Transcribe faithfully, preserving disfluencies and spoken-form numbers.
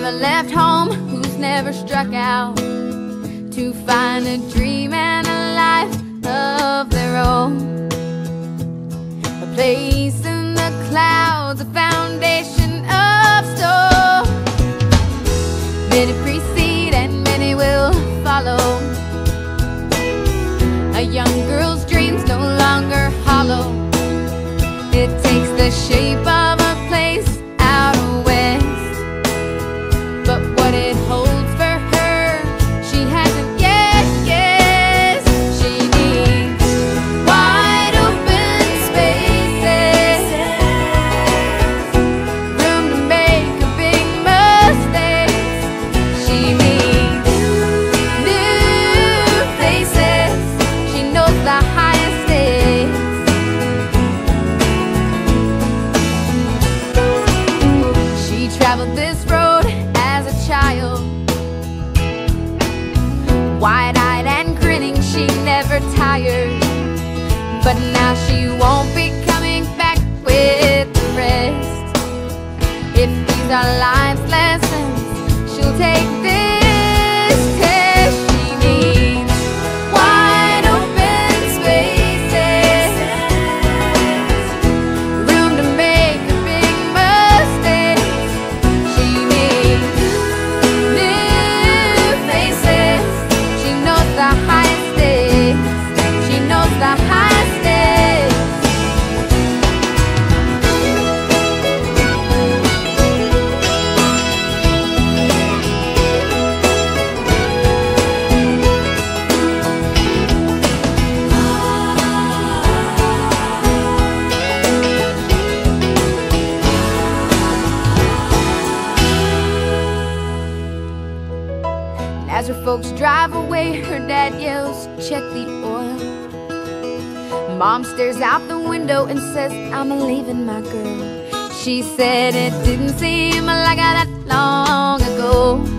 never left home, who's never struck out to find a dream and a life of their own. A place in the clouds, a foundation of stone. Many precede and many will follow. A young girl's dreams no longer hollow. It takes the shape of a place out west, but what it holds for her, she hasn't yet guessed. She needs wide open spaces, room to make a big mistake. She needs new faces. She knows the highest stakes. She traveled this road as a child, wide-eyed and grinning, she never tired. But now she won't be coming back with the rest. If these are life's lessons, she'll take this test. She needs wide open spaces, room to make a big mistake. She needs new faces. She knows the highest stakes. She knows the highest stakes. As her folks drive away, her dad yells, "Check the oil." Mom stares out the window and says, "I'm leaving my girl." She said it didn't seem like that long ago.